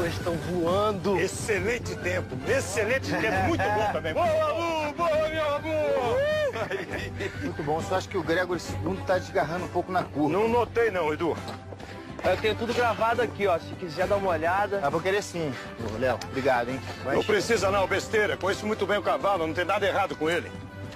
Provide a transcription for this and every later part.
horas estão voando. Excelente tempo, muito bom também. Boa, Lu, boa, meu amor! Muito bom, só acho que o Gregory II tá desgarrando um pouco na curva. Não notei não, Edu. Eu tenho tudo gravado aqui, ó, se quiser dar uma olhada. Ah, vou querer sim. Ô, Léo, obrigado, hein? Não precisa não, besteira. Conheço muito bem o cavalo, não tem nada errado com ele.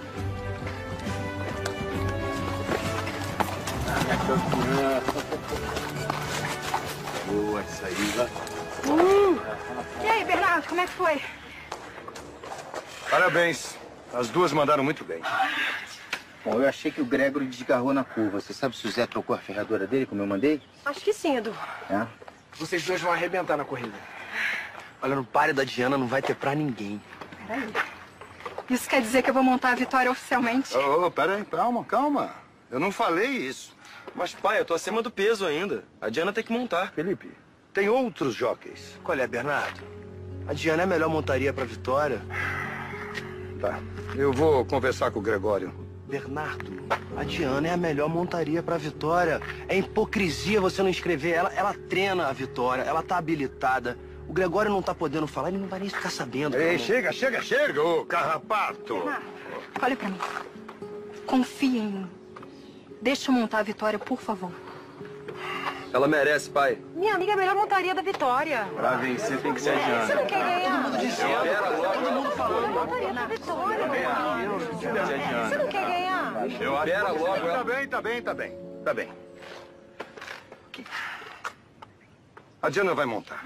Boa, isso aí, vai. E aí, Bernardo, como é que foi? Parabéns. As duas mandaram muito bem. Bom, eu achei que o Gregory desgarrou na curva. Você sabe se o Zé trocou a ferradura dele, como eu mandei? Acho que sim, Edu. É? Vocês dois vão arrebentar na corrida. Olha, no páreo da Diana não vai ter pra ninguém. Peraí. Isso quer dizer que eu vou montar a vitória oficialmente? Peraí, calma. Eu não falei isso. Mas, pai, eu tô acima do peso ainda. A Diana tem que montar. Felipe, tem outros jockeys. Qual é, Bernardo? A Diana é a melhor montaria pra vitória. Tá, eu vou conversar com o Gregório. Bernardo, a Diana é a melhor montaria pra vitória. É hipocrisia você não inscrever ela. Ela treina a vitória, ela tá habilitada. O Gregório não tá podendo falar, ele não vai nem ficar sabendo. Ei, chega, ô carrapato. Bernardo, olha pra mim. Confia em mim. Deixa eu montar a vitória, por favor. Ela merece, pai. Minha amiga é a melhor montaria da vitória. Pra vencer tem que ser a Diana. Você não quer ganhar? Todo mundo falando. Montaria da vitória. Você não quer ganhar? Espera logo. Tá bem. A Diana vai montar.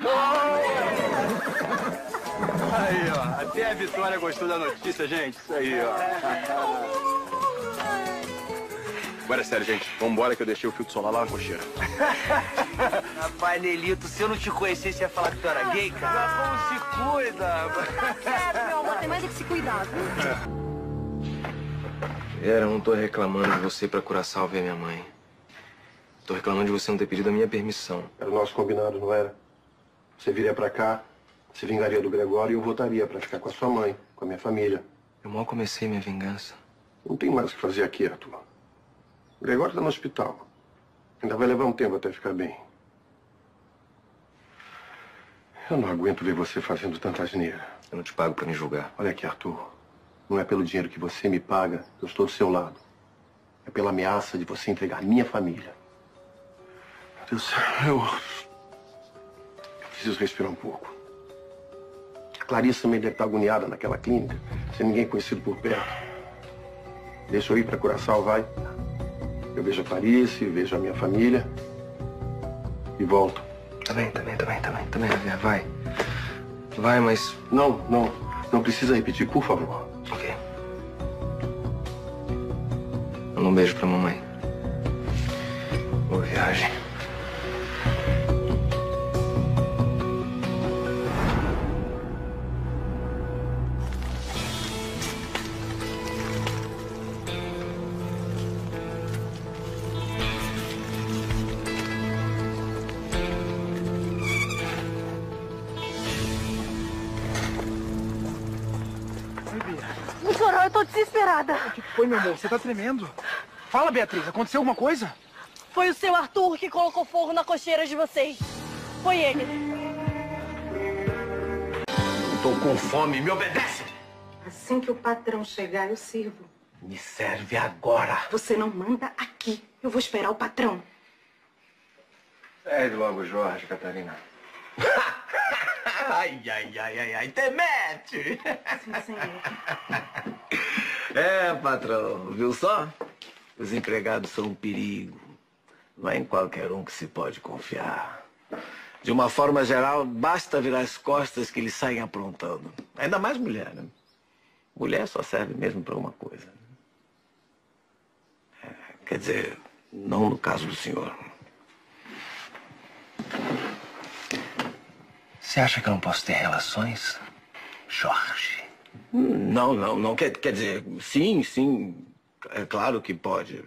Aí, ó. Até a Vitória gostou da notícia, gente. Isso aí, ó. Agora é sério, gente. Vambora que eu deixei o filtro solar lá na cocheira. Rapaz, Nelito, se eu não te conhecesse, você ia falar que tu era gay, cara. Como se cuida? Sério, meu amor, tem mais é que se cuidar. Eu não tô reclamando de você pra Curaçao ver minha mãe. Tô reclamando de você não ter pedido a minha permissão. Era o nosso combinado, não era? Você viria pra cá, se vingaria do Gregório e eu voltaria pra ficar com a sua mãe, com a minha família. Eu mal comecei minha vingança. Não tem mais o que fazer aqui, Arthur. O Gregório tá no hospital. Ainda vai levar um tempo até ficar bem. Eu não aguento ver você fazendo tanta asneira. Eu não te pago pra me julgar. Olha aqui, Arthur. Não é pelo dinheiro que você me paga que eu estou do seu lado. É pela ameaça de você entregar minha família. Meu Deus, eu preciso respirar um pouco. A Clarissa também deve estar agoniada naquela clínica, sem ninguém conhecido por perto. Deixa eu ir para Curaçao, vai. Eu vejo a Clarice, vejo a minha família e volto. Tá bem, Javier, vai. Vai, mas... Não precisa repetir, por favor. Ok. Manda um beijo pra mamãe. Boa viagem. Não chorou, eu tô desesperada. O que foi, meu amor? Você tá tremendo. Fala, Beatriz, aconteceu alguma coisa? Foi o seu Arthur que colocou fogo na cocheira de vocês. Foi ele. Eu tô com fome, me obedece! Assim que o patrão chegar, eu sirvo. Me serve agora. Você não manda aqui. Eu vou esperar o patrão. Serve logo, Jorge, Catarina. Ai, temete! Sim, senhor. É, patrão, viu só? Os empregados são um perigo. Não é em qualquer um que se pode confiar. De uma forma geral, basta virar as costas que eles saem aprontando. Ainda mais mulher, né? Mulher só serve mesmo para uma coisa. Quer dizer, não no caso do senhor. Você acha que eu não posso ter relações, Jorge? Não. Quer dizer, sim. É claro que pode.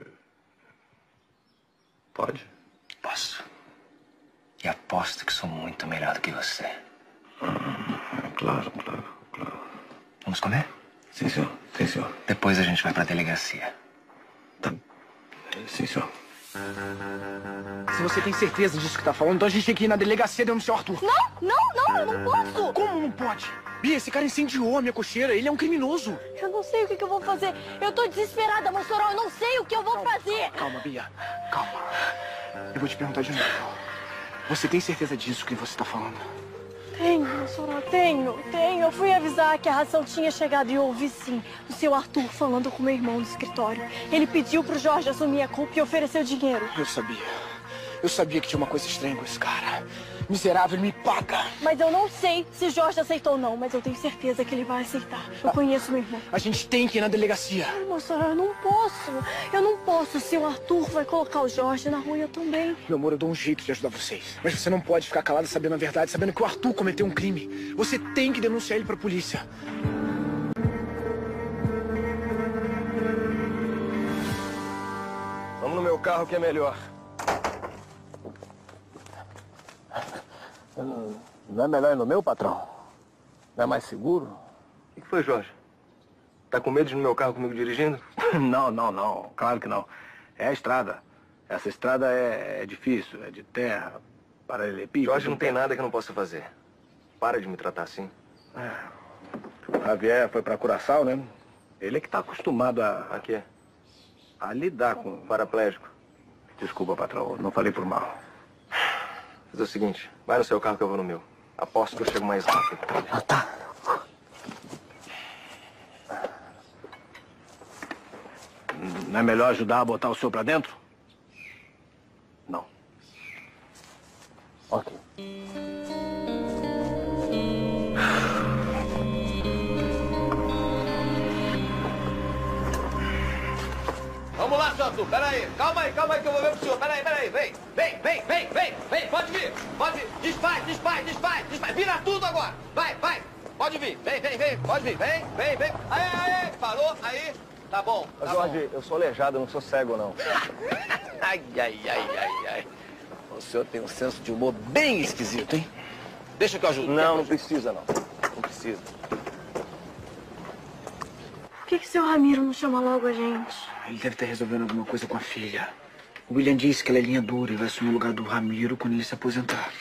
Pode? Posso. E aposto que sou muito melhor do que você. Claro. Vamos comer? Sim, senhor. Depois a gente vai pra delegacia. Tá. Sim, senhor. Se você tem certeza disso que tá falando, então a gente tem que ir na delegacia denunciar o Arthur. Não, eu não posso. Como não pode? Bia, esse cara incendiou a minha cocheira. Ele é um criminoso. Eu não sei o que eu vou fazer. Eu tô desesperada, Mossoró. Eu não sei o que eu vou fazer. Calma, Bia. Calma. Eu vou te perguntar de novo. Você tem certeza disso que você tá falando? Tenho, Mossoró, tenho. Eu fui avisar que a ração tinha chegado e eu ouvi sim o seu Arthur falando com meu irmão no escritório. Ele pediu pro Jorge assumir a culpa e ofereceu dinheiro. Eu sabia que tinha uma coisa estranha com esse cara. Miserável, ele me paga. Mas eu não sei se Jorge aceitou ou não, mas eu tenho certeza que ele vai aceitar. Eu conheço meu irmão. A gente tem que ir na delegacia. Ai, Mossoró, eu não posso. Se o Arthur vai colocar o Jorge na rua, eu também. Meu amor, eu dou um jeito de ajudar vocês. Mas você não pode ficar calada sabendo a verdade, sabendo que o Arthur cometeu um crime. Você tem que denunciar ele pra polícia. Vamos no meu carro que é melhor. Não é melhor ir no meu, patrão? Não é mais seguro? O que foi, Jorge? Tá com medo de ir no meu carro comigo dirigindo? Não. Claro que não. É a estrada. Essa estrada é difícil, é de terra, paralelepípedo. Jorge, não tem nada que eu não possa fazer. Para de me tratar assim. O Javier foi pra Curaçao, né? Ele é que tá acostumado A quê? a lidar com... Paraplégico. Desculpa, patrão, não falei por mal. Faz o seguinte, vai no seu carro que eu vou no meu. Aposto que eu chego mais rápido. Tá. Não é melhor ajudar a botar o senhor pra dentro? Não. Ok. Vamos lá, seu Arthur, peraí. Calma aí que eu vou ver pro senhor. Peraí, vem. Pode vir. Dispare. Vira tudo agora. Vai. Pode vir. Vem. Pode vir. Vem. Aí. Parou, aí. Tá bom. Jorge, eu sou aleijado, eu não sou cego, não. Ai. O senhor tem um senso de humor bem esquisito, hein? Deixa que eu ajudo. Não precisa, não. Não precisa. Por que seu Ramiro não chama logo a gente? Ele deve estar resolvendo alguma coisa com a filha. O William disse que ela é linha dura e vai assumir o lugar do Ramiro quando ele se aposentar.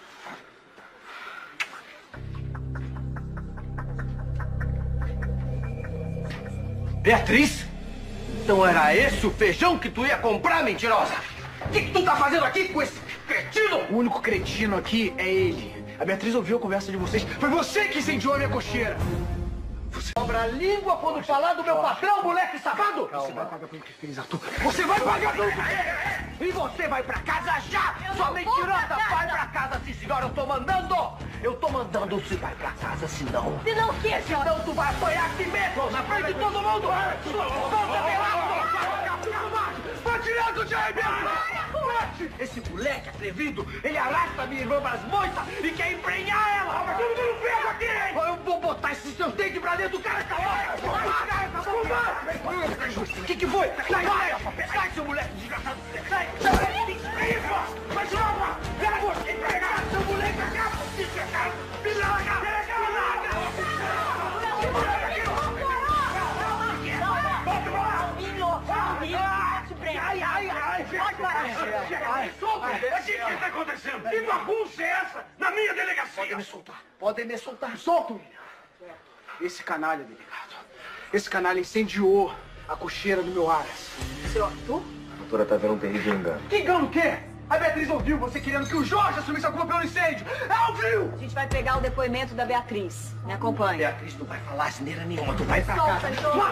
Beatriz? Então era esse o feijão que tu ia comprar, mentirosa? O que tu tá fazendo aqui com esse cretino? O único cretino aqui é ele. A Beatriz ouviu a conversa de vocês. Foi você que incendiou a minha cocheira. Você cobra a língua quando falar do meu patrão, moleque safado? Você vai pagar pelo que fez, Arthur. Você vai pagar pelo que fez! E você vai pra casa já! Sua mentirosa! Vai pra casa, sim, senhora! Eu tô mandando! Você vai pra casa, senão... Se não o quê, senhora? Senão tu vai apanhar aqui mesmo, na frente de todo mundo! Volta, vai tirando de aí, esse moleque atrevido, ele arrasta minha irmã pras moitas e quer emprenhar ela! Mas todo mundo pega aqui, hein? Eu vou botar esses seus dentes pra dentro do cara, O que foi? Sai, seu moleque desgraçado! Sai! Vai tirar! Pega! Empregado, seu moleque! Me larga! Solta! O que está acontecendo? Que bagunça é essa na minha delegacia? Podem me soltar. Solta, William. Esse canalha, delegado. Esse canalha incendiou a cocheira do meu Aras. Seu Arthur? A doutora tá vendo um terrível engano. Que engano o quê? A Beatriz ouviu você querendo que o Jorge assumisse a culpa pelo incêndio. Ela ouviu! A gente vai pegar o depoimento da Beatriz. Me acompanhe. Beatriz, tu vai falar asneira nenhuma. Tu vai pra casa.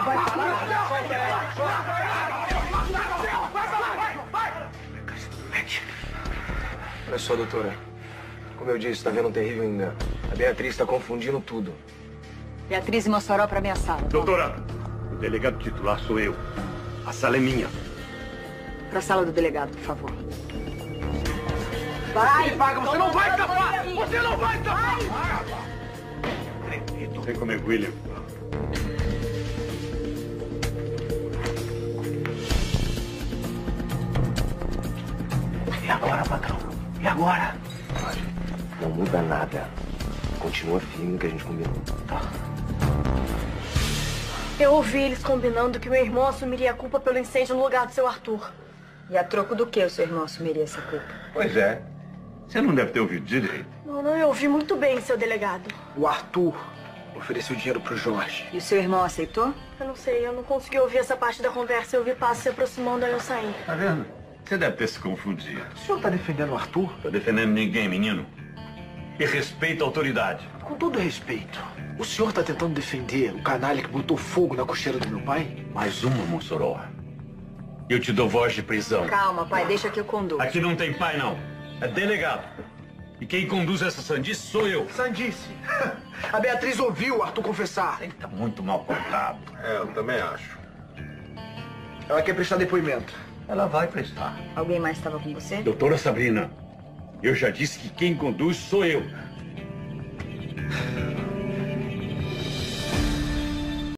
Olha só, doutora. Como eu disse, tá vendo um terrível engano. A Beatriz tá confundindo tudo. Beatriz e Mossoró pra minha sala. Doutora, o delegado titular sou eu. A sala é minha. Pra sala do delegado, por favor. Vai! Paga, você não vai escapar! Você não vai escapar! Vem comigo, William. E agora, patrão? E agora? Não muda nada. Continua firme no que a gente combinou. Eu ouvi eles combinando que meu irmão assumiria a culpa pelo incêndio no lugar do seu Arthur. E a troco do que o seu irmão assumiria essa culpa? Pois é. Você não deve ter ouvido direito. Não, eu ouvi muito bem, seu delegado. O Arthur ofereceu dinheiro pro Jorge. E o seu irmão aceitou? Eu não sei, eu não consegui ouvir essa parte da conversa. Eu ouvi passos se aproximando, aí eu saí. Tá vendo? Você deve ter se confundido. O senhor tá defendendo o Arthur? Tô defendendo ninguém, menino. E respeita a autoridade. Com todo respeito, o senhor tá tentando defender o canalha que botou fogo na cocheira do meu pai? Mais uma, Mossoró. Eu te dou voz de prisão. Calma, pai, deixa que eu conduzo. Aqui não tem pai, não. É delegado. E quem conduz essa sandice sou eu. Sandice? A Beatriz ouviu o Arthur confessar. Ele tá muito mal contado. É, eu também acho. Ela quer prestar depoimento. Ela vai prestar. Alguém mais estava com você? Doutora Sabrina, eu já disse que quem conduz sou eu.